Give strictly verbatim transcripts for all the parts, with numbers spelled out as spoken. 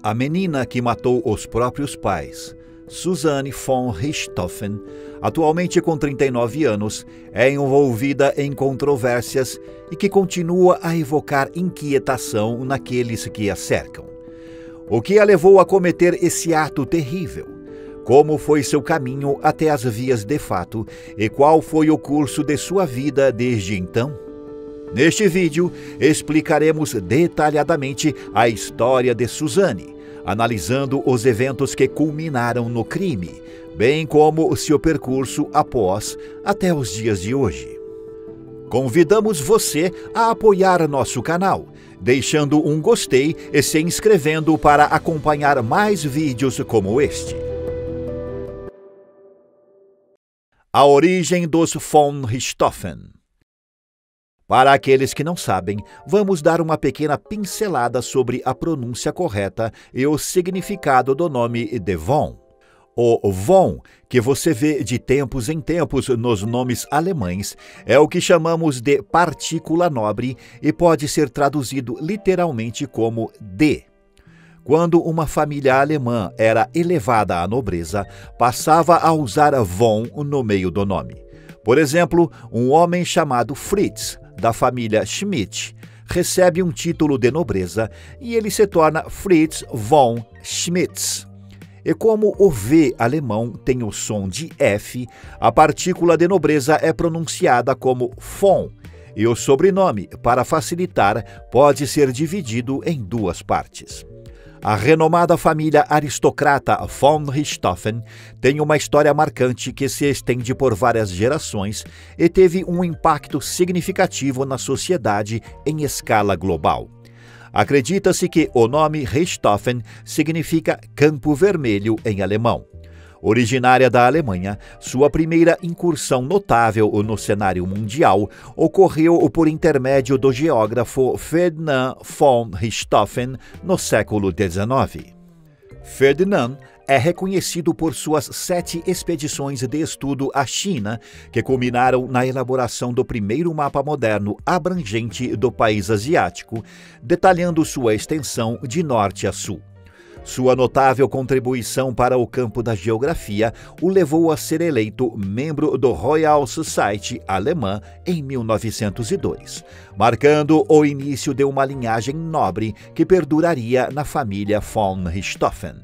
A menina que matou os próprios pais, Susanne von Richthofen, atualmente com trinta e nove anos, é envolvida em controvérsias e que continua a evocar inquietação naqueles que a cercam. O que a levou a cometer esse ato terrível? Como foi seu caminho até as vias de fato e qual foi o curso de sua vida desde então? Neste vídeo, explicaremos detalhadamente a história de Susanne, analisando os eventos que culminaram no crime, bem como seu percurso após até os dias de hoje. Convidamos você a apoiar nosso canal, deixando um gostei e se inscrevendo para acompanhar mais vídeos como este. A origem dos von Richthofen. Para aqueles que não sabem, vamos dar uma pequena pincelada sobre a pronúncia correta e o significado do nome de von. O von, que você vê de tempos em tempos nos nomes alemães, é o que chamamos de partícula nobre e pode ser traduzido literalmente como de. Quando uma família alemã era elevada à nobreza, passava a usar von no meio do nome. Por exemplo, um homem chamado Fritz, da família Schmidt, recebe um título de nobreza e ele se torna Fritz von Schmitz. E como o V alemão tem o som de F, a partícula de nobreza é pronunciada como von, e o sobrenome, para facilitar, pode ser dividido em duas partes. A renomada família aristocrata von Richthofen tem uma história marcante que se estende por várias gerações e teve um impacto significativo na sociedade em escala global. Acredita-se que o nome Richthofen significa Campo Vermelho em alemão. Originária da Alemanha, sua primeira incursão notável no cenário mundial ocorreu por intermédio do geógrafo Ferdinand von Richthofen no século dezenove. Ferdinand é reconhecido por suas sete expedições de estudo à China, que culminaram na elaboração do primeiro mapa moderno abrangente do país asiático, detalhando sua extensão de norte a sul. Sua notável contribuição para o campo da geografia o levou a ser eleito membro do Royal Society alemã em mil novecentos e dois, marcando o início de uma linhagem nobre que perduraria na família von Richthofen.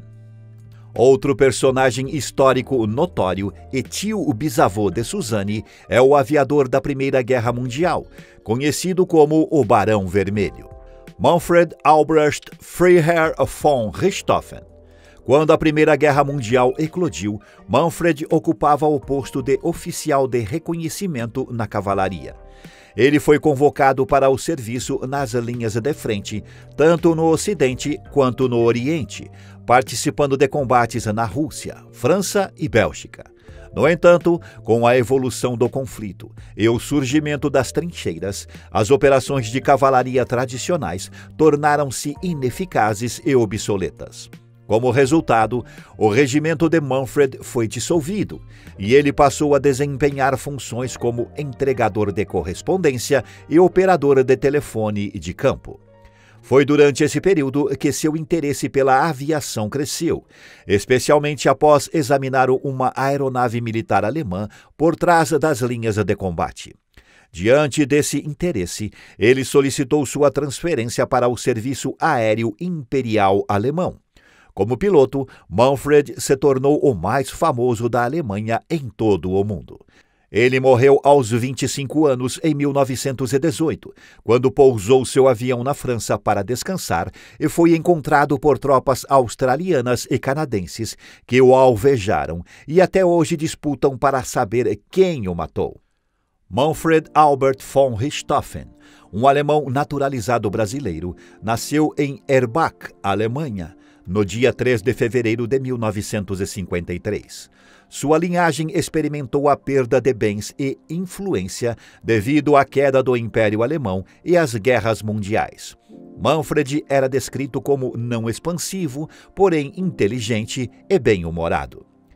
Outro personagem histórico notório e tio bisavô de Susanne é o aviador da Primeira Guerra Mundial, conhecido como o Barão Vermelho, Manfred Albrecht Freiherr von Richthofen. Quando a Primeira Guerra Mundial eclodiu, Manfred ocupava o posto de oficial de reconhecimento na cavalaria. Ele foi convocado para o serviço nas linhas de frente, tanto no Ocidente quanto no Oriente, participando de combates na Rússia, França e Bélgica. No entanto, com a evolução do conflito e o surgimento das trincheiras, as operações de cavalaria tradicionais tornaram-se ineficazes e obsoletas. Como resultado, o regimento de Manfred foi dissolvido e ele passou a desempenhar funções como entregador de correspondência e operador de telefone de campo. Foi durante esse período que seu interesse pela aviação cresceu, especialmente após examinar uma aeronave militar alemã por trás das linhas de combate. Diante desse interesse, ele solicitou sua transferência para o Serviço Aéreo Imperial Alemão. Como piloto, Manfred se tornou o mais famoso da Alemanha em todo o mundo. Ele morreu aos vinte e cinco anos em mil novecentos e dezoito, quando pousou seu avião na França para descansar e foi encontrado por tropas australianas e canadenses que o alvejaram e até hoje disputam para saber quem o matou. Manfred Albert von Richthofen, um alemão naturalizado brasileiro, nasceu em Erbach, Alemanha, no dia três de fevereiro de mil novecentos e cinquenta e três. Sua linhagem experimentou a perda de bens e influência devido à queda do Império Alemão e às guerras mundiais. Manfred era descrito como não expansivo, porém inteligente e bem-humorado.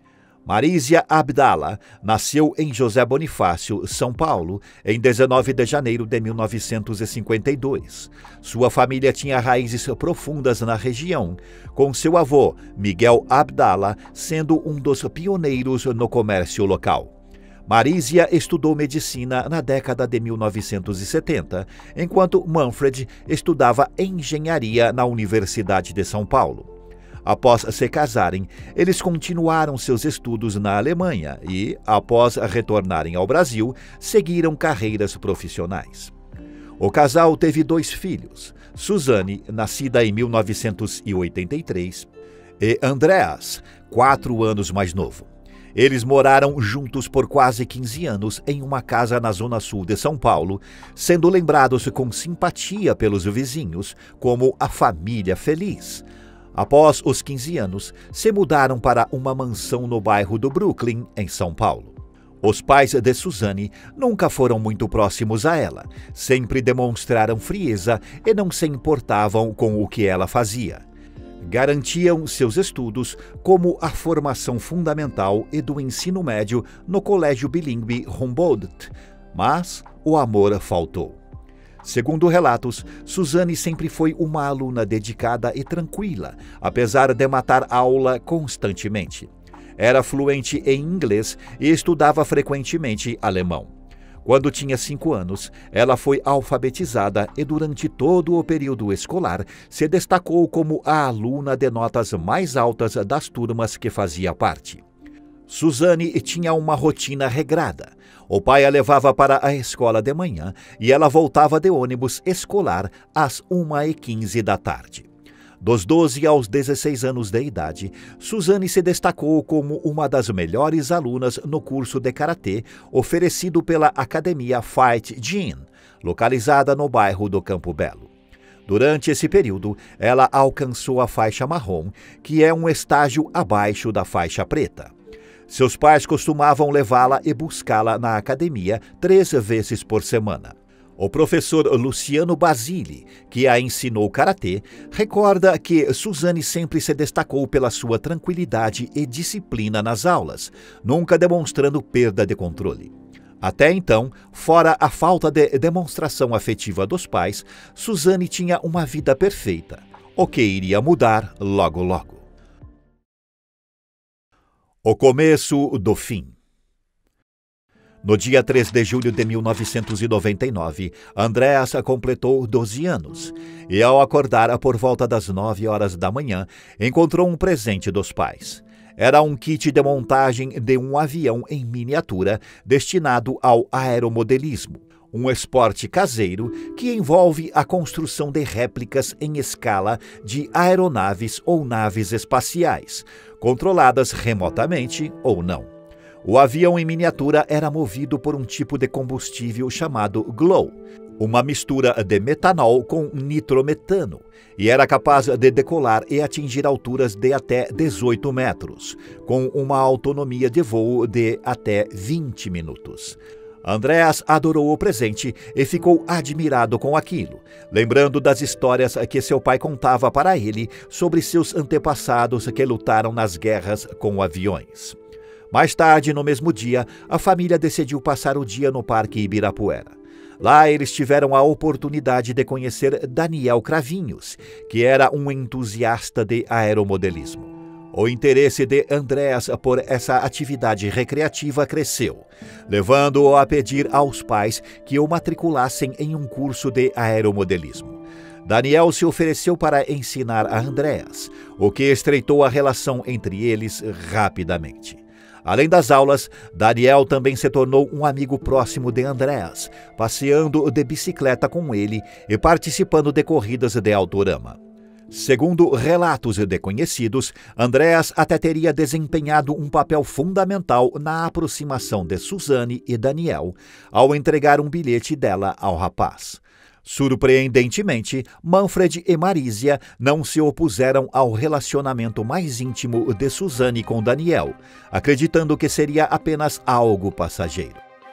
Marísia Abdala nasceu em José Bonifácio, São Paulo, em dezenove de janeiro de mil novecentos e cinquenta e dois. Sua família tinha raízes profundas na região, com seu avô, Miguel Abdala, sendo um dos pioneiros no comércio local. Marísia estudou medicina na década de mil novecentos e setenta, enquanto Manfred estudava engenharia na Universidade de São Paulo. Após se casarem, eles continuaram seus estudos na Alemanha e, após retornarem ao Brasil, seguiram carreiras profissionais. O casal teve dois filhos, Suzane, nascida em mil novecentos e oitenta e três, e Andreas, quatro anos mais novo. Eles moraram juntos por quase quinze anos em uma casa na zona sul de São Paulo, sendo lembrados com simpatia pelos vizinhos como a família feliz. Após os quinze anos, se mudaram para uma mansão no bairro do Brooklyn, em São Paulo. Os pais de Suzane nunca foram muito próximos a ela, sempre demonstraram frieza e não se importavam com o que ela fazia. Garantiam seus estudos, como a formação fundamental e do ensino médio no colégio bilíngue Humboldt, mas o amor faltou. Segundo relatos, Suzane sempre foi uma aluna dedicada e tranquila, apesar de matar aula constantemente. Era fluente em inglês e estudava frequentemente alemão. Quando tinha cinco anos, ela foi alfabetizada e durante todo o período escolar se destacou como a aluna de notas mais altas das turmas que fazia parte. Suzane tinha uma rotina regrada. O pai a levava para a escola de manhã e ela voltava de ônibus escolar às uma e quinze da tarde. Dos doze aos dezesseis anos de idade, Suzane se destacou como uma das melhores alunas no curso de karatê oferecido pela Academia Fight Jin, localizada no bairro do Campo Belo. Durante esse período, ela alcançou a faixa marrom, que é um estágio abaixo da faixa preta. Seus pais costumavam levá-la e buscá-la na academia três vezes por semana. O professor Luciano Basile, que a ensinou karatê, recorda que Suzane sempre se destacou pela sua tranquilidade e disciplina nas aulas, nunca demonstrando perda de controle. Até então, fora a falta de demonstração afetiva dos pais, Suzane tinha uma vida perfeita, o que iria mudar logo logo. O começo do fim. No dia três de julho de mil novecentos e noventa e nove, Andreas completou doze anos e, ao acordar por volta das nove horas da manhã, encontrou um presente dos pais. Era um kit de montagem de um avião em miniatura destinado ao aeromodelismo, um esporte caseiro que envolve a construção de réplicas em escala de aeronaves ou naves espaciais, controladas remotamente ou não. O avião em miniatura era movido por um tipo de combustível chamado GLOW, uma mistura de metanol com nitrometano, e era capaz de decolar e atingir alturas de até dezoito metros, com uma autonomia de voo de até vinte minutos. Andreas adorou o presente e ficou admirado com aquilo, lembrando das histórias que seu pai contava para ele sobre seus antepassados que lutaram nas guerras com aviões. Mais tarde, no mesmo dia, a família decidiu passar o dia no Parque Ibirapuera. Lá eles tiveram a oportunidade de conhecer Daniel Cravinhos, que era um entusiasta de aeromodelismo. O interesse de Andreas por essa atividade recreativa cresceu, levando-o a pedir aos pais que o matriculassem em um curso de aeromodelismo. Daniel se ofereceu para ensinar a Andreas, o que estreitou a relação entre eles rapidamente. Além das aulas, Daniel também se tornou um amigo próximo de Andreas, passeando de bicicleta com ele e participando de corridas de autorama. Segundo relatos de conhecidos, Andreas até teria desempenhado um papel fundamental na aproximação de Suzane e Daniel, ao entregar um bilhete dela ao rapaz. Surpreendentemente, Manfred e Marísia não se opuseram ao relacionamento mais íntimo de Suzane com Daniel, acreditando que seria apenas algo passageiro.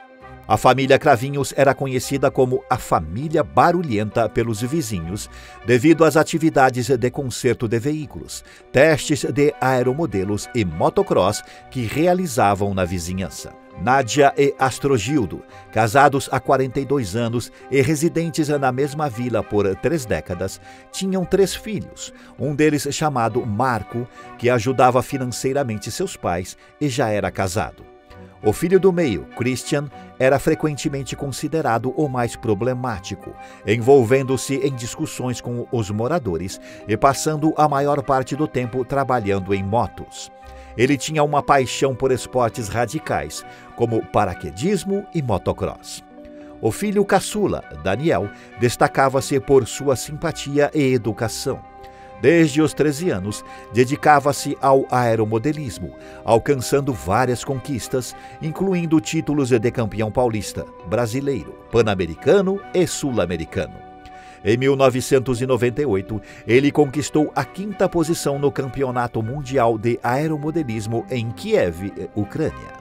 A família Cravinhos era conhecida como a família barulhenta pelos vizinhos, devido às atividades de conserto de veículos, testes de aeromodelos e motocross que realizavam na vizinhança. Nádia e Astrogildo, casados há quarenta e dois anos e residentes na mesma vila por três décadas, tinham três filhos, um deles chamado Marco, que ajudava financeiramente seus pais e já era casado. O filho do meio, Christian, era frequentemente considerado o mais problemático, envolvendo-se em discussões com os moradores e passando a maior parte do tempo trabalhando em motos. Ele tinha uma paixão por esportes radicais, como paraquedismo e motocross. O filho caçula, Daniel, destacava-se por sua simpatia e educação. Desde os treze anos, dedicava-se ao aeromodelismo, alcançando várias conquistas, incluindo títulos de campeão paulista, brasileiro, pan-americano e sul-americano. Em mil novecentos e noventa e oito, ele conquistou a quinta posição no Campeonato Mundial de Aeromodelismo em Kiev, Ucrânia.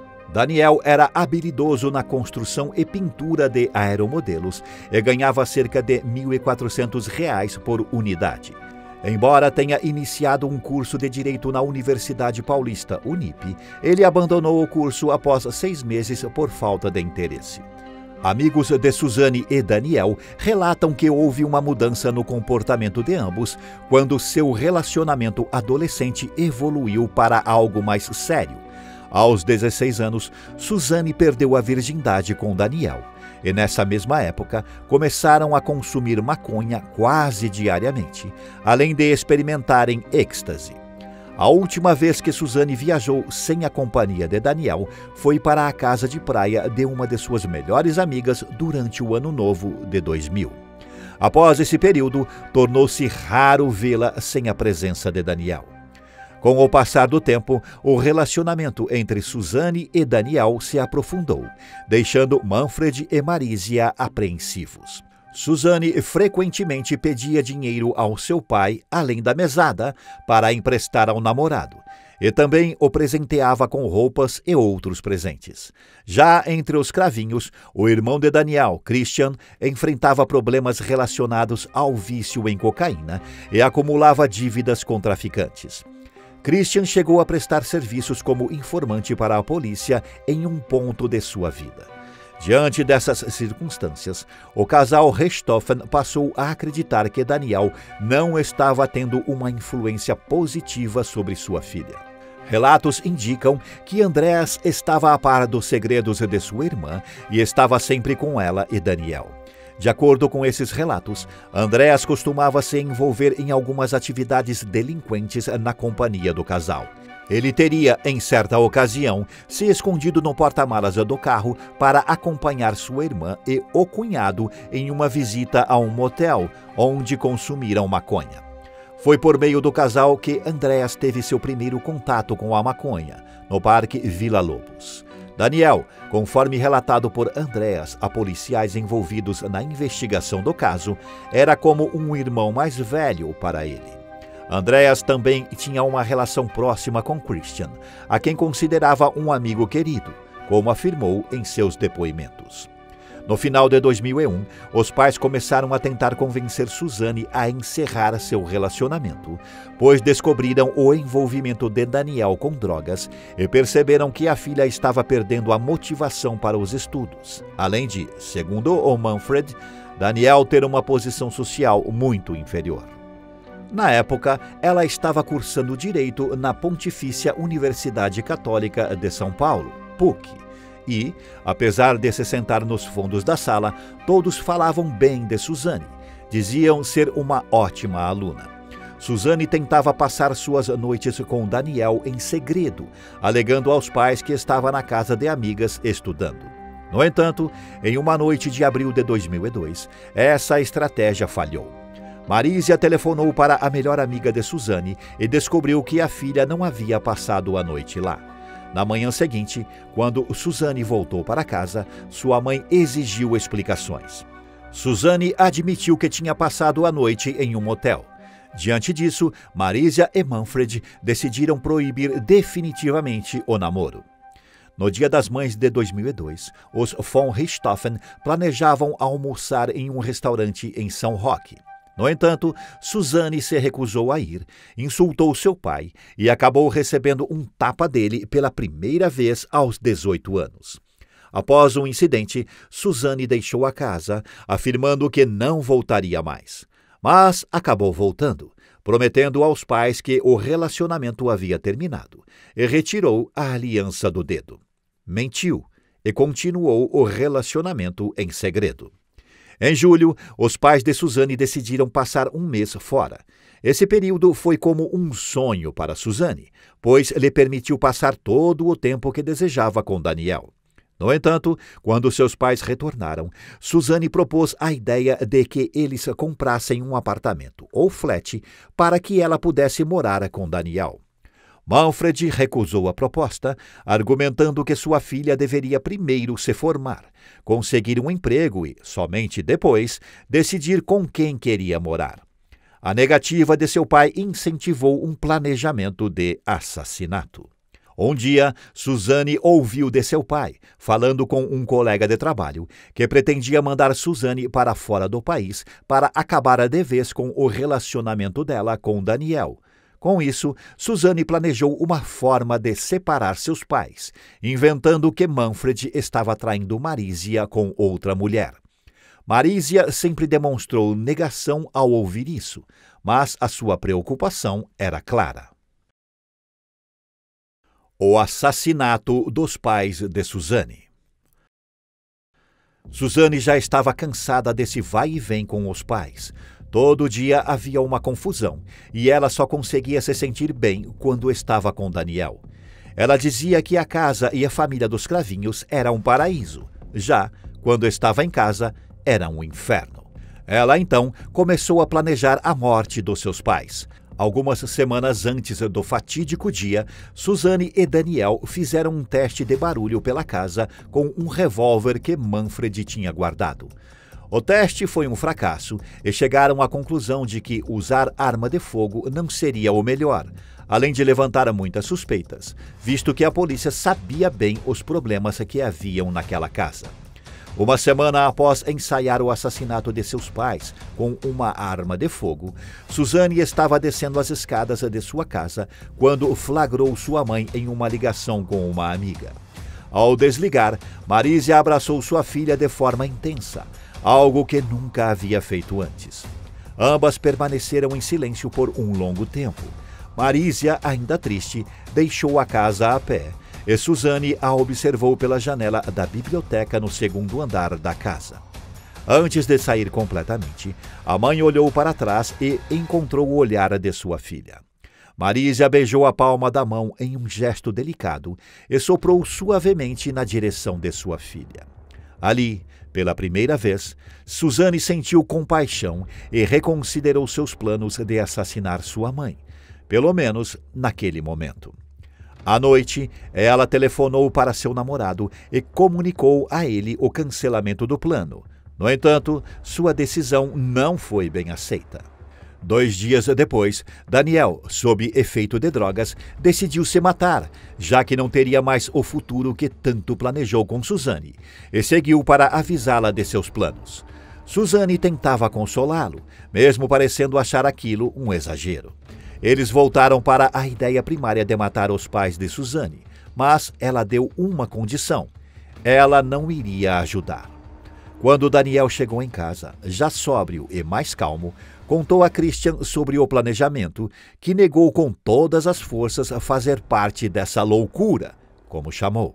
Daniel era habilidoso na construção e pintura de aeromodelos e ganhava cerca de mil e quatrocentos reais por unidade. Embora tenha iniciado um curso de Direito na Universidade Paulista, Unip, ele abandonou o curso após seis meses por falta de interesse. Amigos de Suzane e Daniel relatam que houve uma mudança no comportamento de ambos quando seu relacionamento adolescente evoluiu para algo mais sério. Aos dezesseis anos, Suzane perdeu a virgindade com Daniel. E nessa mesma época, começaram a consumir maconha quase diariamente, além de experimentarem êxtase. A última vez que Suzane viajou sem a companhia de Daniel foi para a casa de praia de uma de suas melhores amigas durante o Ano Novo de dois mil. Após esse período, tornou-se raro vê-la sem a presença de Daniel. Com o passar do tempo, o relacionamento entre Suzane e Daniel se aprofundou, deixando Manfred e Marísia apreensivos. Suzane frequentemente pedia dinheiro ao seu pai, além da mesada, para emprestar ao namorado, e também o presenteava com roupas e outros presentes. Já entre os Cravinhos, o irmão de Daniel, Christian, enfrentava problemas relacionados ao vício em cocaína e acumulava dívidas com traficantes. Christian chegou a prestar serviços como informante para a polícia em um ponto de sua vida. Diante dessas circunstâncias, o casal Richthofen passou a acreditar que Daniel não estava tendo uma influência positiva sobre sua filha. Relatos indicam que Andreas estava a par dos segredos de sua irmã e estava sempre com ela e Daniel. De acordo com esses relatos, Andreas costumava se envolver em algumas atividades delinquentes na companhia do casal. Ele teria, em certa ocasião, se escondido no porta-malas do carro para acompanhar sua irmã e o cunhado em uma visita a um motel, onde consumiram maconha. Foi por meio do casal que Andreas teve seu primeiro contato com a maconha, no Parque Vila Lobos. Daniel, conforme relatado por Andreas a policiais envolvidos na investigação do caso, era como um irmão mais velho para ele. Andreas também tinha uma relação próxima com Christian, a quem considerava um amigo querido, como afirmou em seus depoimentos. No final de dois mil e um, os pais começaram a tentar convencer Suzane a encerrar seu relacionamento, pois descobriram o envolvimento de Daniel com drogas e perceberam que a filha estava perdendo a motivação para os estudos, além de, segundo o Manfred, Daniel ter uma posição social muito inferior. Na época, ela estava cursando Direito na Pontifícia Universidade Católica de São Paulo, P U C, e, apesar de se sentar nos fundos da sala, todos falavam bem de Suzane. Diziam ser uma ótima aluna. Suzane tentava passar suas noites com Daniel em segredo, alegando aos pais que estava na casa de amigas estudando. No entanto, em uma noite de abril de dois mil e dois, essa estratégia falhou. Marísia telefonou para a melhor amiga de Suzane e descobriu que a filha não havia passado a noite lá. Na manhã seguinte, quando Suzane voltou para casa, sua mãe exigiu explicações. Suzane admitiu que tinha passado a noite em um motel. Diante disso, Marísia e Manfred decidiram proibir definitivamente o namoro. No Dia das Mães de dois mil e dois, os von Richthofen planejavam almoçar em um restaurante em São Roque. No entanto, Suzane se recusou a ir, insultou seu pai e acabou recebendo um tapa dele pela primeira vez aos dezoito anos. Após o incidente, Suzane deixou a casa, afirmando que não voltaria mais. Mas acabou voltando, prometendo aos pais que o relacionamento havia terminado, e retirou a aliança do dedo. Mentiu e continuou o relacionamento em segredo. Em julho, os pais de Suzane decidiram passar um mês fora. Esse período foi como um sonho para Suzane, pois lhe permitiu passar todo o tempo que desejava com Daniel. No entanto, quando seus pais retornaram, Suzane propôs a ideia de que eles comprassem um apartamento ou flat para que ela pudesse morar com Daniel. Manfred recusou a proposta, argumentando que sua filha deveria primeiro se formar, conseguir um emprego e, somente depois, decidir com quem queria morar. A negativa de seu pai incentivou um planejamento de assassinato. Um dia, Suzane ouviu de seu pai, falando com um colega de trabalho, que pretendia mandar Suzane para fora do país para acabar de vez com o relacionamento dela com Daniel. Com isso, Suzane planejou uma forma de separar seus pais, inventando que Manfred estava traindo Marísia com outra mulher. Marísia sempre demonstrou negação ao ouvir isso, mas a sua preocupação era clara. O assassinato dos pais de Suzane. Suzane já estava cansada desse vai e vem com os pais. Todo dia havia uma confusão, e ela só conseguia se sentir bem quando estava com Daniel. Ela dizia que a casa e a família dos Cravinhos era um paraíso. Já, quando estava em casa, era um inferno. Ela, então, começou a planejar a morte dos seus pais. Algumas semanas antes do fatídico dia, Suzane e Daniel fizeram um teste de barulho pela casa com um revólver que Manfred tinha guardado. O teste foi um fracasso e chegaram à conclusão de que usar arma de fogo não seria o melhor, além de levantar muitas suspeitas, visto que a polícia sabia bem os problemas que haviam naquela casa. Uma semana após ensaiar o assassinato de seus pais com uma arma de fogo, Suzane estava descendo as escadas de sua casa quando flagrou sua mãe em uma ligação com uma amiga. Ao desligar, Marísia abraçou sua filha de forma intensa, algo que nunca havia feito antes. Ambas permaneceram em silêncio por um longo tempo. Marísia, ainda triste, deixou a casa a pé, e Suzane a observou pela janela da biblioteca no segundo andar da casa. Antes de sair completamente, a mãe olhou para trás e encontrou o olhar de sua filha. Marísia beijou a palma da mão em um gesto delicado e soprou suavemente na direção de sua filha. Ali, pela primeira vez, Suzane sentiu compaixão e reconsiderou seus planos de assassinar sua mãe, pelo menos naquele momento. À noite, ela telefonou para seu namorado e comunicou a ele o cancelamento do plano. No entanto, sua decisão não foi bem aceita. Dois dias depois, Daniel, sob efeito de drogas, decidiu se matar, já que não teria mais o futuro que tanto planejou com Suzane, e seguiu para avisá-la de seus planos. Suzane tentava consolá-lo, mesmo parecendo achar aquilo um exagero. Eles voltaram para a ideia primária de matar os pais de Suzane, mas ela deu uma condição: ela não iria ajudar. Quando Daniel chegou em casa, já sóbrio e mais calmo, contou a Christian sobre o planejamento, que negou com todas as forças fazer parte dessa loucura, como chamou.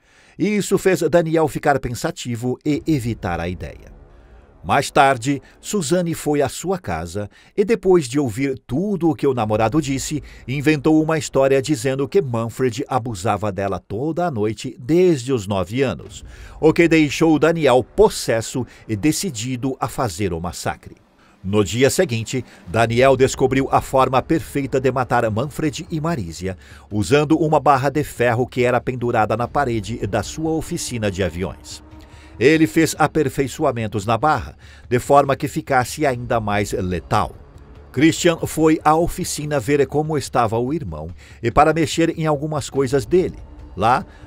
Isso fez Daniel ficar pensativo e evitar a ideia. Mais tarde, Suzane foi à sua casa e, depois de ouvir tudo o que o namorado disse, inventou uma história dizendo que Manfred abusava dela toda a noite desde os nove anos, o que deixou Daniel possesso e decidido a fazer o massacre. No dia seguinte, Daniel descobriu a forma perfeita de matar Manfred e Marísia, usando uma barra de ferro que era pendurada na parede da sua oficina de aviões. Ele fez aperfeiçoamentos na barra, de forma que ficasse ainda mais letal. Christian foi à oficina ver como estava o irmão e para mexer em algumas coisas dele. Lá,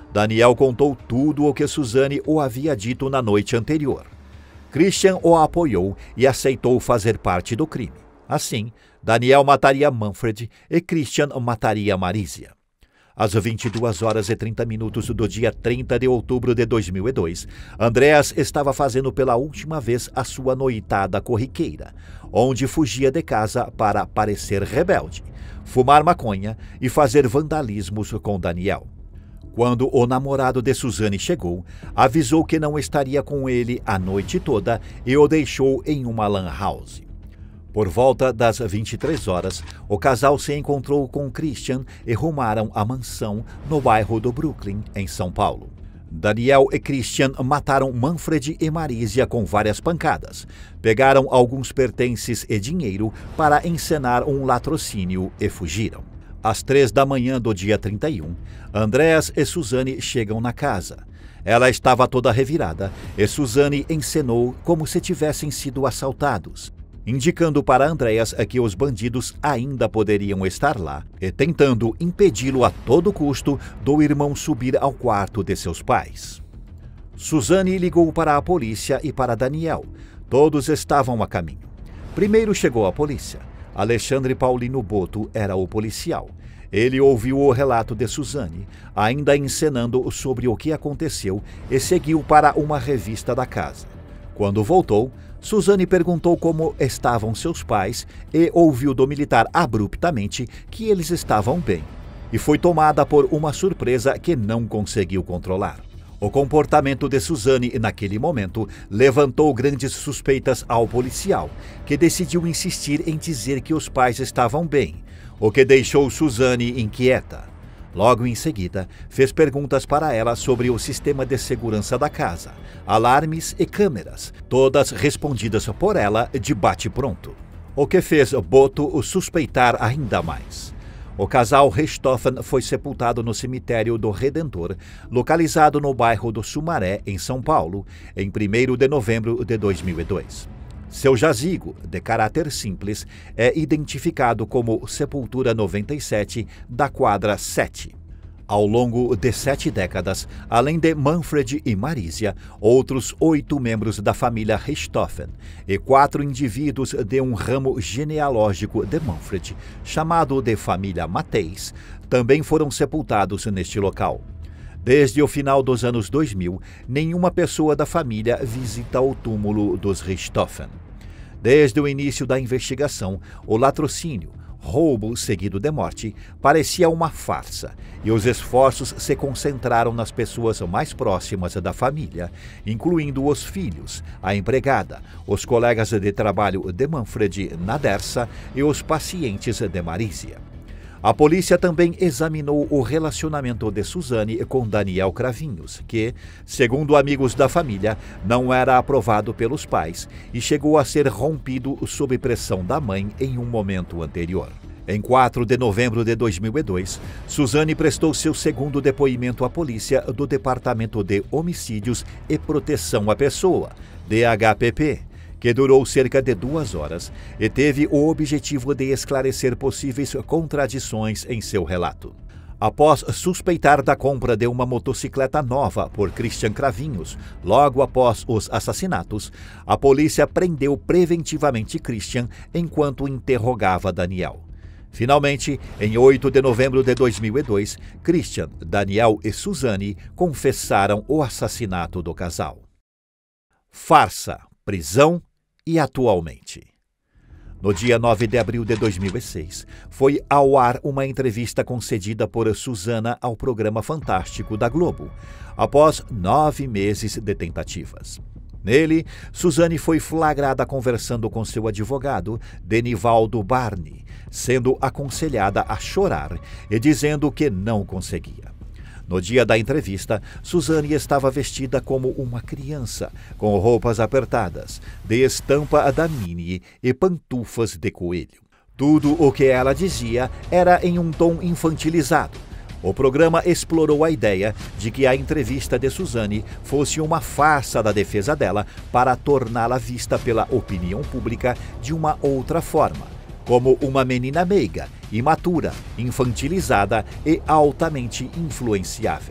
Daniel contou tudo o que Suzane o havia dito na noite anterior. Christian o apoiou e aceitou fazer parte do crime. Assim, Daniel mataria Manfred e Christian mataria Marisia. Às vinte e duas horas e trinta minutos do dia trinta de outubro de dois mil e dois, Andreas estava fazendo pela última vez a sua noitada corriqueira, onde fugia de casa para parecer rebelde, fumar maconha e fazer vandalismos com Daniel. Quando o namorado de Suzane chegou, avisou que não estaria com ele a noite toda e o deixou em uma lan house. Por volta das vinte e três horas, o casal se encontrou com Christian e rumaram à mansão no bairro do Brooklyn, em São Paulo. Daniel e Christian mataram Manfred e Marisia com várias pancadas, pegaram alguns pertences e dinheiro para encenar um latrocínio e fugiram. Às três da manhã do dia trinta e um, Andreas e Suzane chegam na casa. Ela estava toda revirada e Suzane encenou como se tivessem sido assaltados, indicando para Andreas que os bandidos ainda poderiam estar lá e tentando impedi-lo a todo custo do irmão subir ao quarto de seus pais. Suzane ligou para a polícia e para Daniel. Todos estavam a caminho. Primeiro chegou a polícia. Alexandre Paulino Boto era o policial. Ele ouviu o relato de Suzane, ainda encenando sobre o que aconteceu, e seguiu para uma revista da casa. Quando voltou, Suzane perguntou como estavam seus pais e ouviu do militar abruptamente que eles estavam bem, e foi tomada por uma surpresa que não conseguiu controlar. O comportamento de Suzane naquele momento levantou grandes suspeitas ao policial, que decidiu insistir em dizer que os pais estavam bem, o que deixou Suzane inquieta. Logo em seguida, fez perguntas para ela sobre o sistema de segurança da casa, alarmes e câmeras, todas respondidas por ela de bate-pronto, o que fez Boto suspeitar ainda mais. O casal Richthofen foi sepultado no cemitério do Redentor, localizado no bairro do Sumaré, em São Paulo, em primeiro de novembro de dois mil e dois. Seu jazigo, de caráter simples, é identificado como Sepultura noventa e sete da quadra sete. Ao longo de sete décadas, além de Manfred e Marisia, outros oito membros da família Richthofen e quatro indivíduos de um ramo genealógico de Manfred, chamado de família Mateis, também foram sepultados neste local. Desde o final dos anos dois mil, nenhuma pessoa da família visita o túmulo dos Richthofen. Desde o início da investigação, o latrocínio, roubo seguido de morte, parecia uma farsa, e os esforços se concentraram nas pessoas mais próximas da família, incluindo os filhos, a empregada, os colegas de trabalho de Manfred Nadersa e os pacientes de Marisia. A polícia também examinou o relacionamento de Suzane com Daniel Cravinhos, que, segundo amigos da família, não era aprovado pelos pais e chegou a ser rompido sob pressão da mãe em um momento anterior. Em quatro de novembro de dois mil e dois, Suzane prestou seu segundo depoimento à polícia do Departamento de Homicídios e Proteção à Pessoa, D H P P, que durou cerca de duas horas e teve o objetivo de esclarecer possíveis contradições em seu relato. Após suspeitar da compra de uma motocicleta nova por Christian Cravinhos, logo após os assassinatos, a polícia prendeu preventivamente Christian enquanto interrogava Daniel. Finalmente, em oito de novembro de dois mil e dois, Christian, Daniel e Suzane confessaram o assassinato do casal. Farsa, prisão e atualmente. No dia nove de abril de dois mil e seis, foi ao ar uma entrevista concedida por Susana ao programa Fantástico da Globo, após nove meses de tentativas. Nele, Suzane foi flagrada conversando com seu advogado, Denivaldo Barni, sendo aconselhada a chorar e dizendo que não conseguia. No dia da entrevista, Suzane estava vestida como uma criança, com roupas apertadas, de estampa da Minnie e pantufas de coelho. Tudo o que ela dizia era em um tom infantilizado. O programa explorou a ideia de que a entrevista de Suzane fosse uma farsa da defesa dela para torná-la vista pela opinião pública de uma outra forma, como uma menina meiga, imatura, infantilizada e altamente influenciável.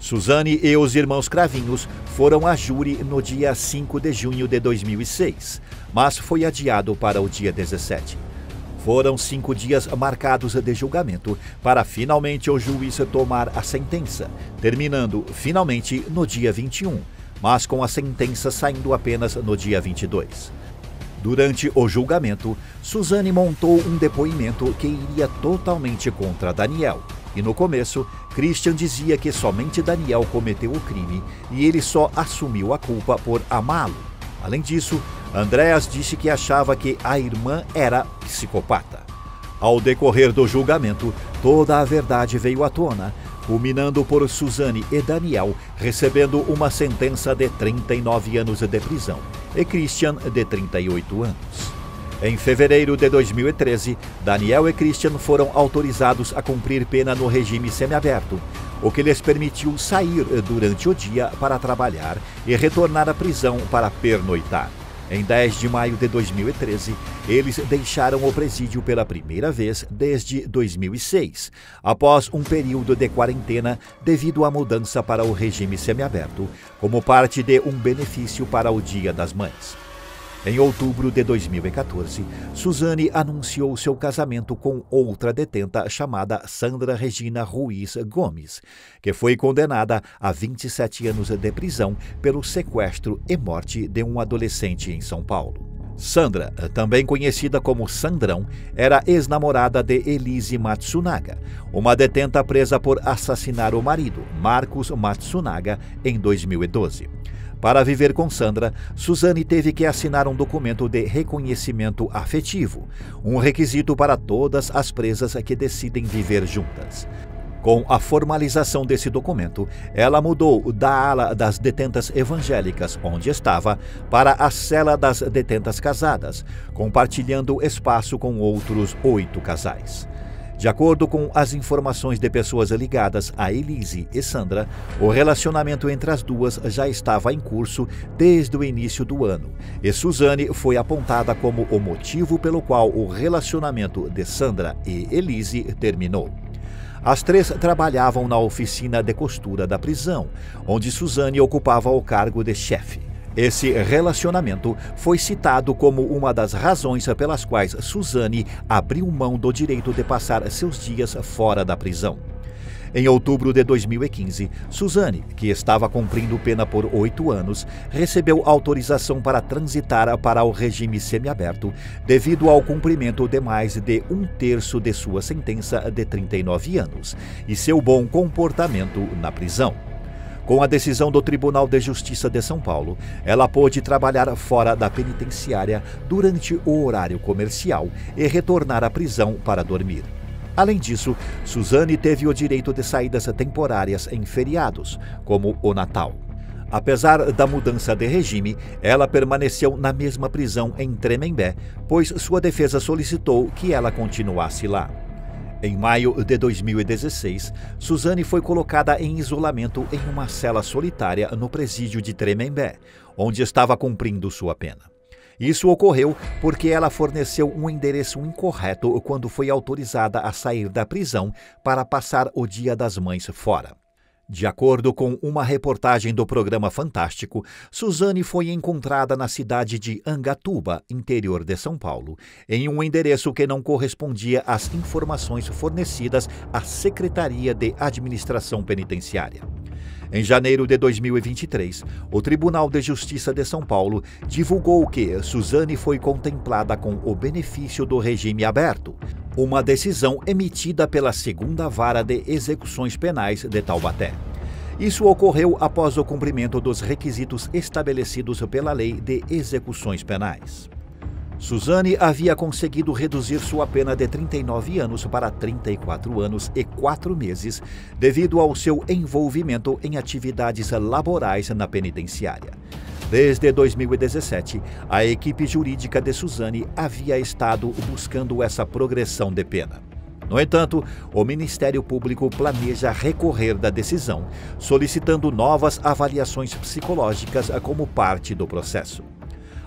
Suzane e os irmãos Cravinhos foram a júri no dia cinco de junho de dois mil e seis, mas foi adiado para o dia dezessete. Foram cinco dias marcados de julgamento para finalmente o juiz tomar a sentença, terminando finalmente no dia vinte e um, mas com a sentença saindo apenas no dia vinte e dois. Durante o julgamento, Suzane montou um depoimento que iria totalmente contra Daniel. E no começo, Christian dizia que somente Daniel cometeu o crime e ele só assumiu a culpa por amá-lo. Além disso, Andreas disse que achava que a irmã era psicopata. Ao decorrer do julgamento, toda a verdade veio à tona, culminando por Suzane e Daniel recebendo uma sentença de trinta e nove anos de prisão e Christian de trinta e oito anos. Em fevereiro de dois mil e treze, Daniel e Christian foram autorizados a cumprir pena no regime semiaberto, o que lhes permitiu sair durante o dia para trabalhar e retornar à prisão para pernoitar. Em dez de maio de dois mil e treze, eles deixaram o presídio pela primeira vez desde dois mil e seis, após um período de quarentena devido à mudança para o regime semiaberto, como parte de um benefício para o Dia das Mães. Em outubro de dois mil e quatorze, Suzane anunciou seu casamento com outra detenta chamada Sandra Regina Ruiz Gomes, que foi condenada a vinte e sete anos de prisão pelo sequestro e morte de um adolescente em São Paulo. Sandra, também conhecida como Sandrão, era ex-namorada de Elise Matsunaga, uma detenta presa por assassinar o marido, Marcos Matsunaga, em dois mil e doze. Para viver com Sandra, Suzane teve que assinar um documento de reconhecimento afetivo, um requisito para todas as presas que decidem viver juntas. Com a formalização desse documento, ela mudou da ala das detentas evangélicas, onde estava, para a cela das detentas casadas, compartilhando espaço com outros oito casais. De acordo com as informações de pessoas ligadas a Elise e Sandra, o relacionamento entre as duas já estava em curso desde o início do ano, e Suzane foi apontada como o motivo pelo qual o relacionamento de Sandra e Elise terminou. As três trabalhavam na oficina de costura da prisão, onde Suzane ocupava o cargo de chefe. Esse relacionamento foi citado como uma das razões pelas quais Suzane abriu mão do direito de passar seus dias fora da prisão. Em outubro de dois mil e quinze, Suzane, que estava cumprindo pena por oito anos, recebeu autorização para transitar para o regime semiaberto devido ao cumprimento de mais de um terço de sua sentença de trinta e nove anos e seu bom comportamento na prisão. Com a decisão do Tribunal de Justiça de São Paulo, ela pôde trabalhar fora da penitenciária durante o horário comercial e retornar à prisão para dormir. Além disso, Suzane teve o direito de saídas temporárias em feriados, como o Natal. Apesar da mudança de regime, ela permaneceu na mesma prisão em Tremembé, pois sua defesa solicitou que ela continuasse lá. Em maio de dois mil e dezesseis, Suzane foi colocada em isolamento em uma cela solitária no presídio de Tremembé, onde estava cumprindo sua pena. Isso ocorreu porque ela forneceu um endereço incorreto quando foi autorizada a sair da prisão para passar o Dia das Mães fora. De acordo com uma reportagem do programa Fantástico, Suzane foi encontrada na cidade de Angatuba, interior de São Paulo, em um endereço que não correspondia às informações fornecidas à Secretaria de Administração Penitenciária. Em janeiro de dois mil e vinte e três, o Tribunal de Justiça de São Paulo divulgou que Suzane foi contemplada com o benefício do regime aberto, uma decisão emitida pela Segunda Vara de Execuções Penais de Taubaté. Isso ocorreu após o cumprimento dos requisitos estabelecidos pela Lei de Execuções Penais. Suzane havia conseguido reduzir sua pena de trinta e nove anos para trinta e quatro anos e quatro meses devido ao seu envolvimento em atividades laborais na penitenciária. Desde dois mil e dezessete, a equipe jurídica de Suzane havia estado buscando essa progressão de pena. No entanto, o Ministério Público planeja recorrer da decisão, solicitando novas avaliações psicológicas como parte do processo.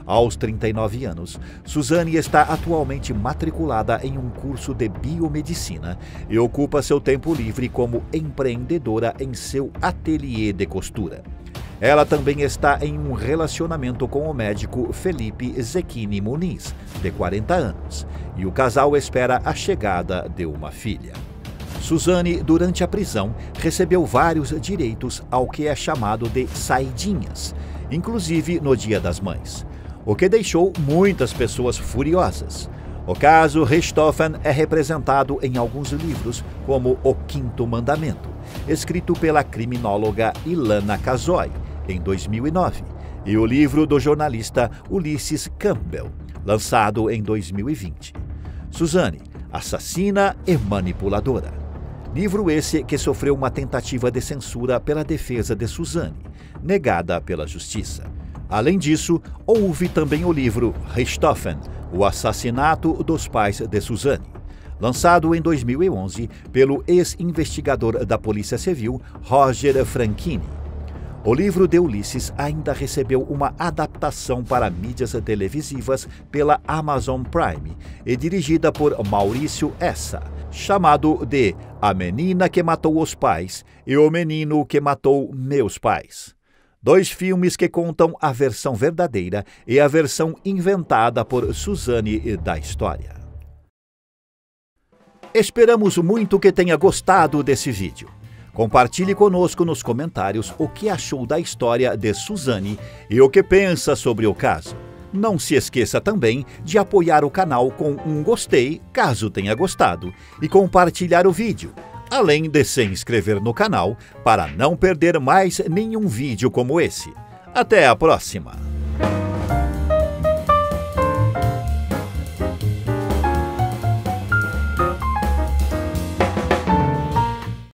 Aos trinta e nove anos, Suzane está atualmente matriculada em um curso de biomedicina e ocupa seu tempo livre como empreendedora em seu ateliê de costura. Ela também está em um relacionamento com o médico Felipe Zecchini Muniz, de quarenta anos, e o casal espera a chegada de uma filha. Suzane, durante a prisão, recebeu vários direitos ao que é chamado de saidinhas, inclusive no Dia das Mães, o que deixou muitas pessoas furiosas. O caso Richthofen é representado em alguns livros, como O Quinto Mandamento, escrito pela criminóloga Ilana Kasoy, em dois mil e nove, e o livro do jornalista Ulysses Campbell, lançado em dois mil e vinte. Suzane, assassina e manipuladora. Livro esse que sofreu uma tentativa de censura pela defesa de Suzane, negada pela justiça. Além disso, houve também o livro Richthofen, O Assassinato dos Pais de Suzane, lançado em dois mil e onze pelo ex-investigador da Polícia Civil Roger Franchini. O livro de Ulysses ainda recebeu uma adaptação para mídias televisivas pela Amazon Prime e dirigida por Maurício Essa, chamado de A Menina que Matou os Pais e O Menino que Matou Meus Pais. Dois filmes que contam a versão verdadeira e a versão inventada por Suzane da história. Esperamos muito que tenha gostado desse vídeo. Compartilhe conosco nos comentários o que achou da história de Suzane e o que pensa sobre o caso. Não se esqueça também de apoiar o canal com um gostei, caso tenha gostado, e compartilhar o vídeo, além de se inscrever no canal para não perder mais nenhum vídeo como esse. Até a próxima!